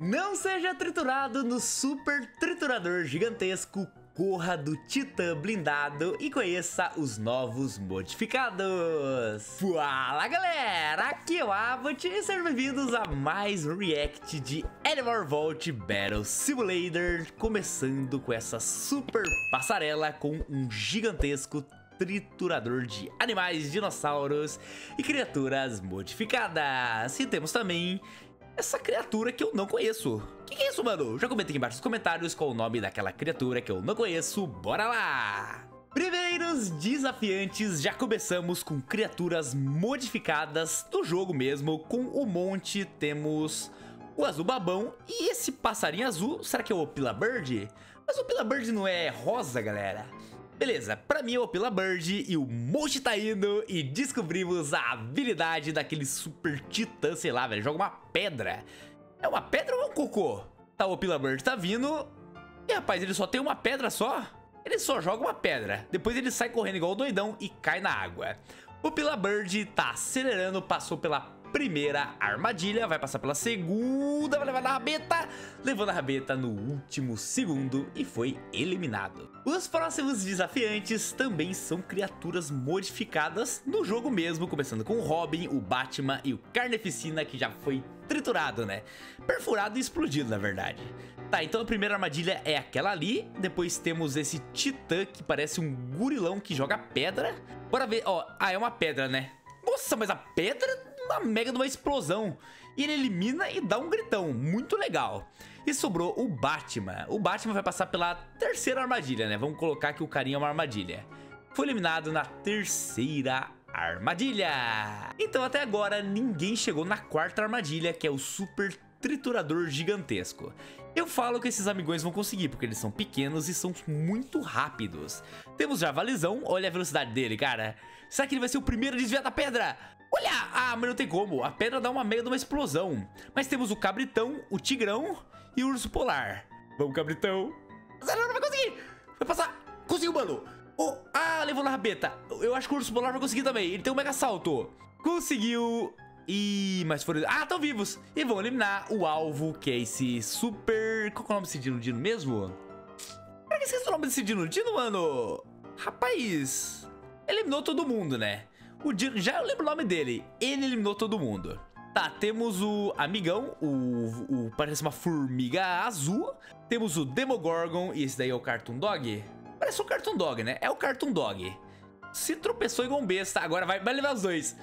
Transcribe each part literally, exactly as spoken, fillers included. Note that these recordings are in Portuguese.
Não seja triturado no super triturador gigantesco, corra do Titã blindado e conheça os novos modificados. Fala galera, aqui é o Avot e sejam bem-vindos a mais um react de Animal Vault Battle Simulator, começando com essa super passarela com um gigantesco triturador de animais, dinossauros e criaturas modificadas. E temos também essa criatura que eu não conheço. O que, que é isso, mano? Já comenta aqui embaixo nos comentários qual o nome daquela criatura que eu não conheço. Bora lá! Primeiros desafiantes, já começamos com criaturas modificadas do jogo mesmo. Com o monte temos o azul babão e esse passarinho azul. Será que é o Opila Bird? Mas o Opila Bird não é rosa, galera? Beleza, pra mim é o Opila Bird e o monte tá indo e descobrimos a habilidade daquele super titã, sei lá, velho, joga uma pedra. É uma pedra ou é um cocô? Tá, o Opila Bird tá vindo e, rapaz, ele só tem uma pedra só? Ele só joga uma pedra, depois ele sai correndo igual doidão e cai na água. O Opila Bird tá acelerando, passou pela primeira armadilha, vai passar pela segunda, vai levar na rabeta, levando a rabeta no último segundo e foi eliminado. Os próximos desafiantes também são criaturas modificadas no jogo mesmo, começando com o Robin, o Batman e o Carneficina, que já foi triturado, né? Perfurado e explodido, na verdade. Tá, então a primeira armadilha é aquela ali, depois temos esse titã que parece um gurilão que joga pedra. Bora ver, ó, ah, é uma pedra, né? Nossa, mas a pedra uma mega de uma explosão. E ele elimina e dá um gritão. Muito legal. E sobrou o Batman. O Batman vai passar pela terceira armadilha, né? Vamos colocar que o carinha é uma armadilha. Foi eliminado na terceira armadilha. Então até agora ninguém chegou na quarta armadilha, que é o super triturador gigantesco. Eu falo que esses amigões vão conseguir, porque eles são pequenos e são muito rápidos. Temos o Javalizão, olha a velocidade dele, cara. Será que ele vai ser o primeiro a desviar da pedra? Olha! Ah, mas não tem como, a pedra dá uma mega de uma explosão. Mas temos o Cabritão, o Tigrão e o Urso Polar. Vamos, Cabritão. Não, não vai conseguir! Vai passar! Conseguiu, mano! Oh, ah, levou na rabeta. Eu acho que o Urso Polar vai conseguir também, ele tem um mega salto. Conseguiu! Ih, mas foram... Ah, estão vivos! E vão eliminar o alvo, que é esse super... Qual que é o nome desse Dino Dino mesmo? Pra que esqueci o nome desse Dino Dino, mano? Rapaz... Eliminou todo mundo, né? O Dino... Já eu lembro o nome dele. Ele eliminou todo mundo. Tá, temos o amigão, o... o parece uma formiga azul. Temos o Demogorgon, e esse daí é o Cartoon Dog? Parece um Cartoon Dog, né? É o Cartoon Dog. Se tropeçou igual um besta, agora vai, vai levar os dois.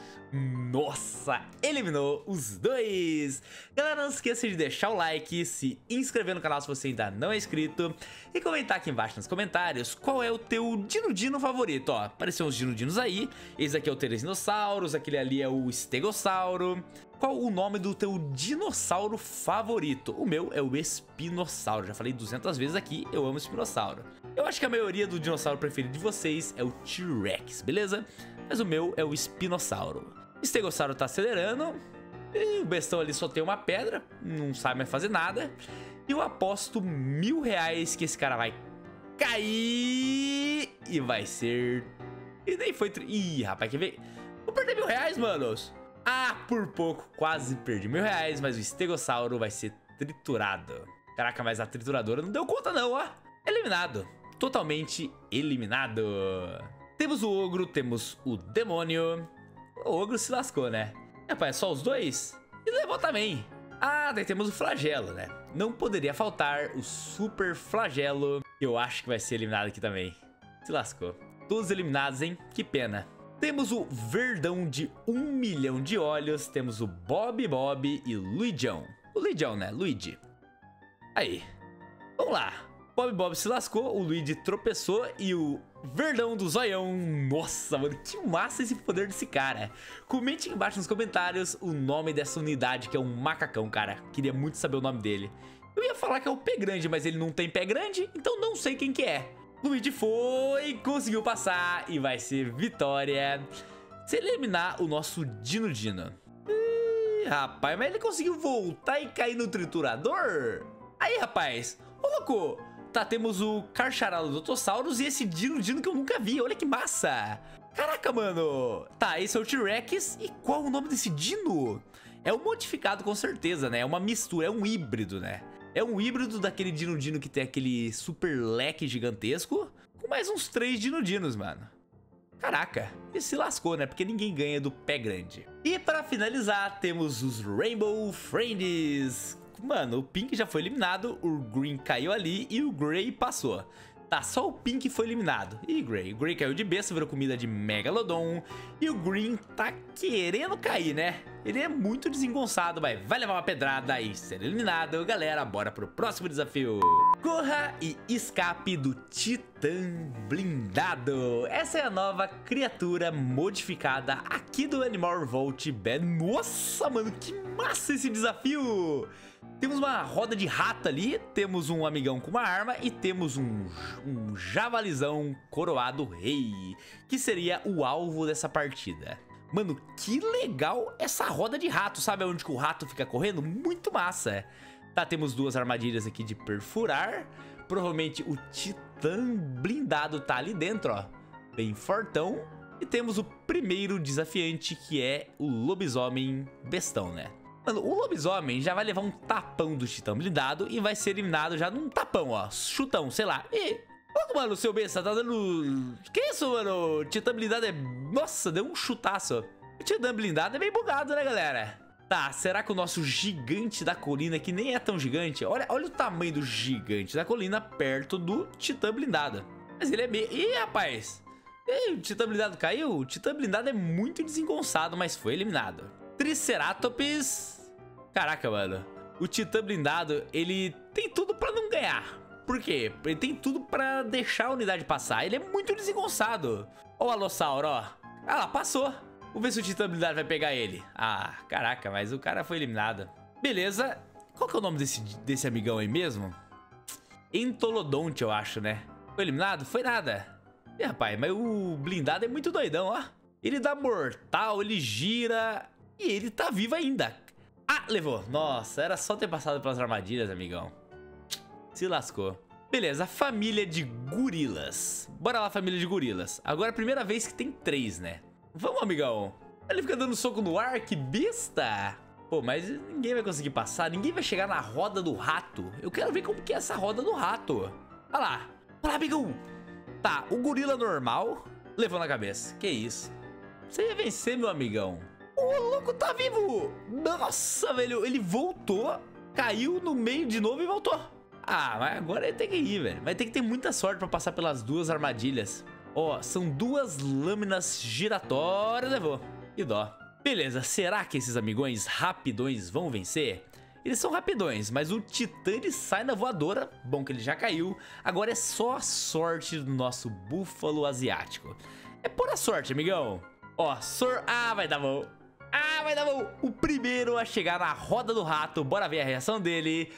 Nossa, eliminou os dois. Galera, não se esqueça de deixar o like, se inscrever no canal se você ainda não é inscrito e comentar aqui embaixo nos comentários qual é o teu Dino Dino favorito. Ó, apareceu uns Dino Dinos aí. Esse aqui é o Teresinossauros, aquele ali é o Stegossauro. Qual o nome do teu dinossauro favorito? O meu é o Espinossauro. Já falei duzentas vezes aqui, eu amo Espinossauro. Eu acho que a maioria do dinossauro preferido de vocês é o T-Rex, beleza? Mas o meu é o Espinossauro. O Stegossauro tá acelerando. E o bestão ali só tem uma pedra, não sabe mais fazer nada. E eu aposto mil reais que esse cara vai cair. E vai ser... E nem foi... Ih, rapaz, quer ver? Vou perder mil reais, manos. Ah, por pouco, quase perdi mil reais, mas o Stegossauro vai ser triturado. Caraca, mas a trituradora não deu conta não, ó. Eliminado. Totalmente eliminado. Temos o ogro, temos o demônio. O ogro se lascou, né? Rapaz, só os dois? E levou também. Ah, daí temos o flagelo, né? Não poderia faltar o super flagelo. Eu acho que vai ser eliminado aqui também. Se lascou. Todos eliminados, hein? Que pena. Temos o verdão de um milhão de olhos. Temos o Bob Bob e Luigião. O Luigião, né? Luigi. Aí. Vamos lá. Bob Bob se lascou, o Luigi tropeçou e o verdão do zoião. Nossa, mano, que massa esse poder desse cara. Comente aqui embaixo nos comentários o nome dessa unidade, que é um macacão, cara. Queria muito saber o nome dele. Eu ia falar que é o pé grande, mas ele não tem pé grande, então não sei quem que é. Luigi foi, conseguiu passar e vai ser vitória. Se ele eliminar o nosso Dino Dino. Ih, rapaz, mas ele conseguiu voltar e cair no triturador? Aí, rapaz, ô louco. Tá, temos o Carcharodontosaurus e esse Dino Dino que eu nunca vi. Olha que massa. Caraca, mano. Tá, esse é o T-Rex. E qual o nome desse Dino? É um modificado com certeza, né? É uma mistura, é um híbrido, né? É um híbrido daquele Dino-Dino que tem aquele super leque gigantesco com mais uns três Dino-Dinos, mano. Caraca, e se lascou, né? Porque ninguém ganha do pé grande. E pra finalizar, temos os Rainbow Friends. Mano, o Pink já foi eliminado, o Green caiu ali e o Gray passou. Tá, só o Pink foi eliminado. E Gray? O Gray caiu de besta, virou comida de Megalodon. E o Green tá querendo cair, né? Ele é muito desengonçado, mas vai levar uma pedrada e ser eliminado. Galera, bora pro próximo desafio. Corra e escape do Titã Blindado. Essa é a nova criatura modificada aqui do Animal Revolt Bad. Nossa, mano, que massa esse desafio! Temos uma roda de rato ali, temos um amigão com uma arma e temos um, um javalizão coroado rei, que seria o alvo dessa partida. Mano, que legal essa roda de rato, sabe onde que o rato fica correndo? Muito massa. Tá, temos duas armadilhas aqui de perfurar, provavelmente o Titã Blindado tá ali dentro, ó, bem fortão. E temos o primeiro desafiante, que é o Lobisomem Bestão, né? Mano, o lobisomem já vai levar um tapão do Titã Blindado e vai ser eliminado já num tapão, ó. Chutão, sei lá. E... Ô, mano, seu besta, tá dando... Que isso, mano? O Titã Blindado é... Nossa, deu um chutaço. O Titã Blindado é bem bugado, né, galera? Tá, será que o nosso gigante da colina, que nem é tão gigante... Olha, olha o tamanho do gigante da colina perto do Titã Blindado. Mas ele é meio... Ih, rapaz! Ih, o Titã Blindado caiu? O Titã Blindado é muito desengonçado, mas foi eliminado. Triceratops... Caraca, mano. O Titã Blindado, ele tem tudo pra não ganhar. Por quê? Ele tem tudo pra deixar a unidade passar. Ele é muito desengonçado. Ó o Alossauro, ó. Ah lá, passou. Vamos ver se o Titã Blindado vai pegar ele. Ah, caraca, mas o cara foi eliminado. Beleza. Qual que é o nome desse, desse amigão aí mesmo? Entolodonte, eu acho, né? Foi eliminado? Foi nada. E, rapaz, mas o blindado é muito doidão, ó. Ele dá mortal, ele gira... E ele tá vivo ainda. Ah, levou. Nossa, era só ter passado pelas armadilhas, amigão. Se lascou. Beleza, família de gorilas. Bora lá, família de gorilas. Agora é a primeira vez que tem três, né? Vamos, amigão. Ele fica dando soco no ar, que besta. Pô, mas ninguém vai conseguir passar. Ninguém vai chegar na roda do rato. Eu quero ver como que é essa roda do rato. Olha lá. Olha lá, amigão. Tá, o gorila normal levou na cabeça. Que isso. Você ia vencer, meu amigão. O louco tá vivo! Nossa, velho, ele voltou, caiu no meio de novo e voltou. Ah, mas agora ele tem que ir, velho. Vai ter que ter muita sorte pra passar pelas duas armadilhas. Ó, são duas lâminas giratórias, levou. Que dó. Beleza, será que esses amigões rapidões vão vencer? Eles são rapidões, mas o Titã ele sai na voadora. Bom que ele já caiu. Agora é só a sorte do nosso búfalo asiático. É pura sorte, amigão. Ó, sor... Ah, vai dar bom. Ah, vai dar bom. O primeiro a chegar na roda do rato. Bora ver a reação dele.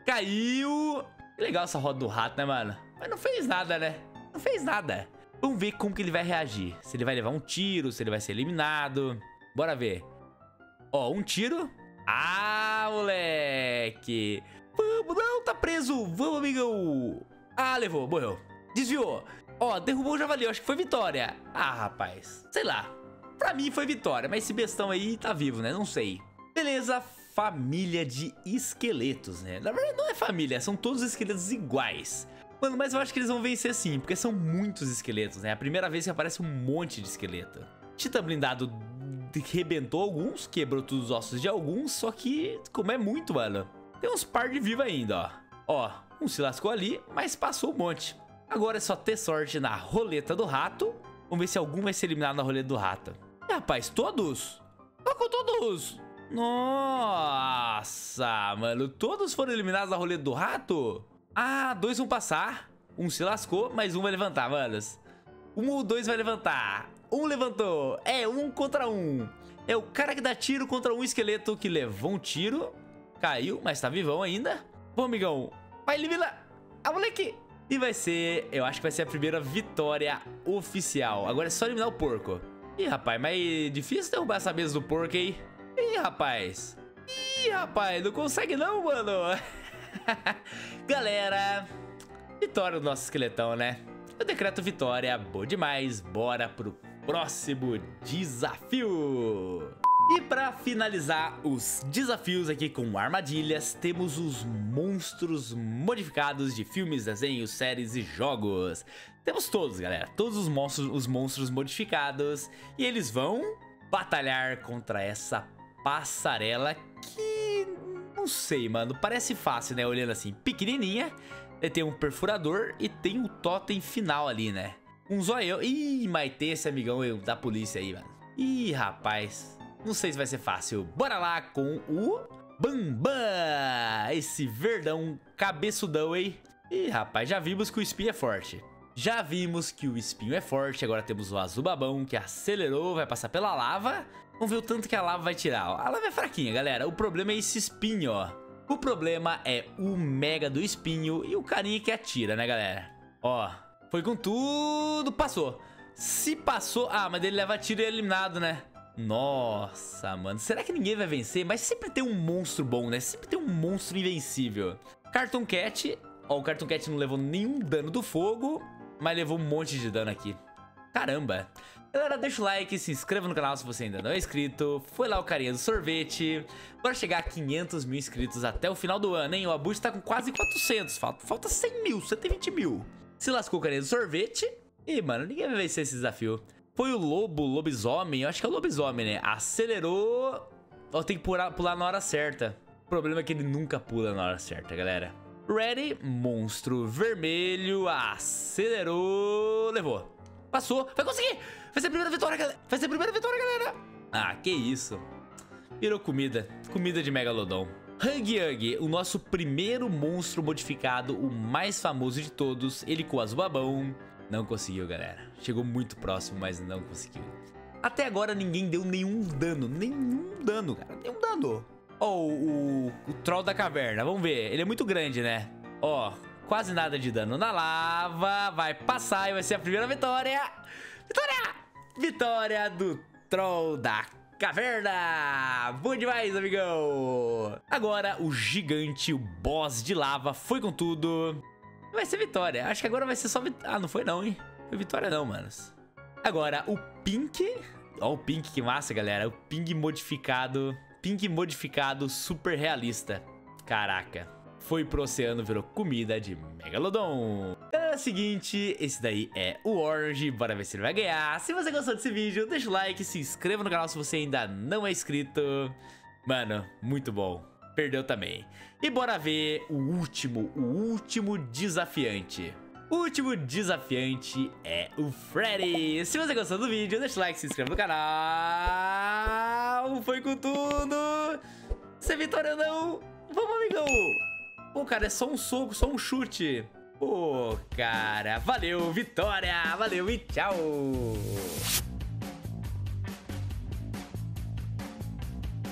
Caiu. Que legal essa roda do rato, né, mano? Mas não fez nada, né? Não fez nada. Vamos ver como que ele vai reagir. Se ele vai levar um tiro, se ele vai ser eliminado. Bora ver. Ó, um tiro. Ah, moleque. Vamos, não, tá preso. Vamos, amigão. Ah, levou, morreu. Desviou. Ó, derrubou o javali, acho que foi vitória. Ah, rapaz, sei lá. Pra mim foi vitória, mas esse bestão aí tá vivo, né? Não sei. Beleza, família de esqueletos, né? Na verdade não é família, são todos esqueletos iguais. Mano, mas eu acho que eles vão vencer sim, porque são muitos esqueletos, né? É a primeira vez que aparece um monte de esqueleto. Titã Blindado rebentou alguns, quebrou todos os ossos de alguns, só que, como é muito, mano, tem uns par de vivo ainda, ó. Ó, um se lascou ali, mas passou um monte. Agora é só ter sorte na roleta do rato. Vamos ver se algum vai ser eliminado na roleta do rato. E, rapaz, todos? Colocou todos! Nossa, mano, todos foram eliminados na roleta do rato? Ah, dois vão passar. Um se lascou, mas um vai levantar, manos. Um ou dois vai levantar. Um levantou. É, um contra um. É o cara que dá tiro contra um esqueleto que levou um tiro. Caiu, mas tá vivão ainda. Bom, amigão, vai eliminar a moleque. E vai ser, eu acho que vai ser a primeira vitória oficial. Agora é só eliminar o porco. Ih, rapaz, mas é difícil derrubar essa mesa do porco aí. Ih, rapaz. Ih, rapaz, não consegue não, mano. Galera, vitória do nosso esqueletão, né? Eu decreto vitória, bom demais. Bora pro próximo desafio. E para finalizar os desafios aqui com armadilhas, temos os monstros modificados de filmes, desenhos, séries e jogos. Temos todos, galera, todos os monstros, os monstros modificados, e eles vão batalhar contra essa passarela que, não sei, mano, parece fácil, né, olhando assim, pequenininha. Tem um perfurador e tem um totem final ali, né, um zoião. Ih, mas tem esse amigão da polícia aí, mano. Ih, rapaz, não sei se vai ser fácil. Bora lá com o Bambam, esse verdão cabeçudão, hein. Ih, rapaz, já vimos que o espinho é forte. Já vimos que o espinho é forte, agora temos o azul babão que acelerou, vai passar pela lava. Vamos ver o tanto que a lava vai tirar, ó. A lava é fraquinha, galera, o problema é esse espinho, ó. O problema é o mega do espinho e o carinha que atira, né, galera? Ó, foi com tudo, passou. Se passou, ah, mas ele leva tiro e é eliminado, né? Nossa, mano, será que ninguém vai vencer? Mas sempre tem um monstro bom, né? Sempre tem um monstro invencível. Cartoon Cat, ó, o Cartoon Cat não levou nenhum dano do fogo, mas levou um monte de dano aqui. Caramba. Galera, deixa o like, se inscreva no canal se você ainda não é inscrito. Foi lá o carinha do sorvete. Bora chegar a quinhentos mil inscritos até o final do ano, hein? O Abut tá com quase quatrocentos. Falta, falta cem mil, cento e vinte mil. Se lascou o carinha do sorvete. Ih, mano, ninguém vai vencer esse desafio. Foi o lobo, lobisomem. Eu acho que é o lobisomem, né? Acelerou. Ó, tem que pular, pular na hora certa. O problema é que ele nunca pula na hora certa, galera. Ready, monstro vermelho, acelerou, levou, passou, vai conseguir, vai ser a primeira vitória, galera, vai ser a primeira vitória, galera. Ah, que isso, virou comida, comida de Megalodon. Hug Hug, o nosso primeiro monstro modificado, o mais famoso de todos, ele com o azul babão, não conseguiu, galera, chegou muito próximo, mas não conseguiu. Até agora ninguém deu nenhum dano, nenhum dano, cara, nenhum dano. Ó, oh, o, o Troll da Caverna, vamos ver, ele é muito grande, né? Ó, oh, quase nada de dano na lava, vai passar e vai ser a primeira vitória. Vitória! Vitória do Troll da Caverna! Bom demais, amigão! Agora o gigante, o boss de lava, foi com tudo. Vai ser vitória, acho que agora vai ser só vitória. Ah, não foi não, hein? Foi vitória não, manos. Agora o Pink, ó o Pink, que massa, galera, o Pink modificado... Pink modificado super realista. Caraca. Foi pro oceano, virou comida de Megalodon. É o seguinte, esse daí é o Orange. Bora ver se ele vai ganhar. Se você gostou desse vídeo, deixa o like, se inscreva no canal se você ainda não é inscrito. Mano, muito bom. Perdeu também. E bora ver o último, o último desafiante. O último desafiante é o Freddy. Se você gostou do vídeo, deixa o like, se inscreva no canal. Foi com tudo. Se é vitória não. Vamos, amigão. Pô, cara, é só um soco, só um chute. Pô, cara, valeu, vitória. Valeu e tchau.